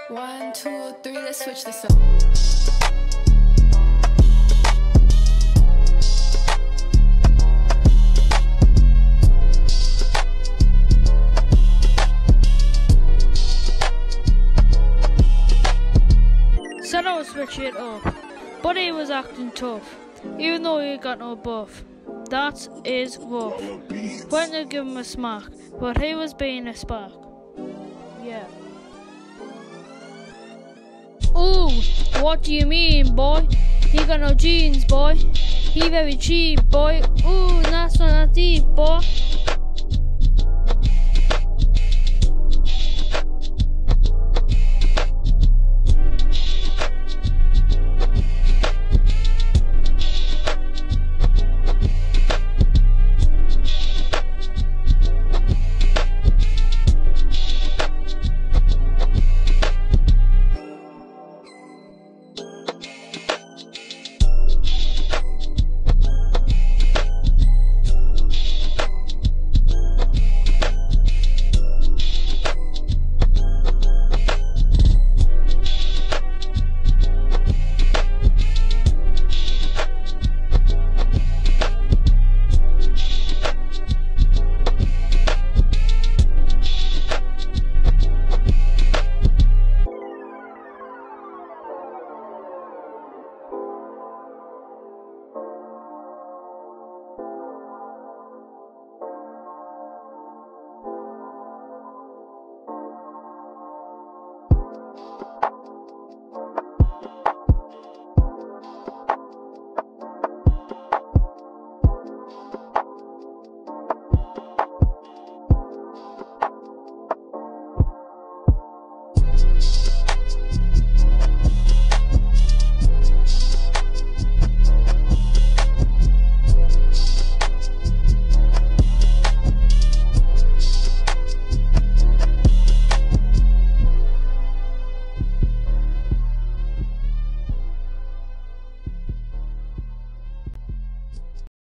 1, 2, 3, let's switch this up. Said I would switch it up, but he was acting tough, even though he got no buff. That is rough. Went to give him a smack, but he was being a spark. Yeah. Ooh, what do you mean, boy? He got no jeans, boy. He very cheap, boy. Ooh, that's not deep, boy.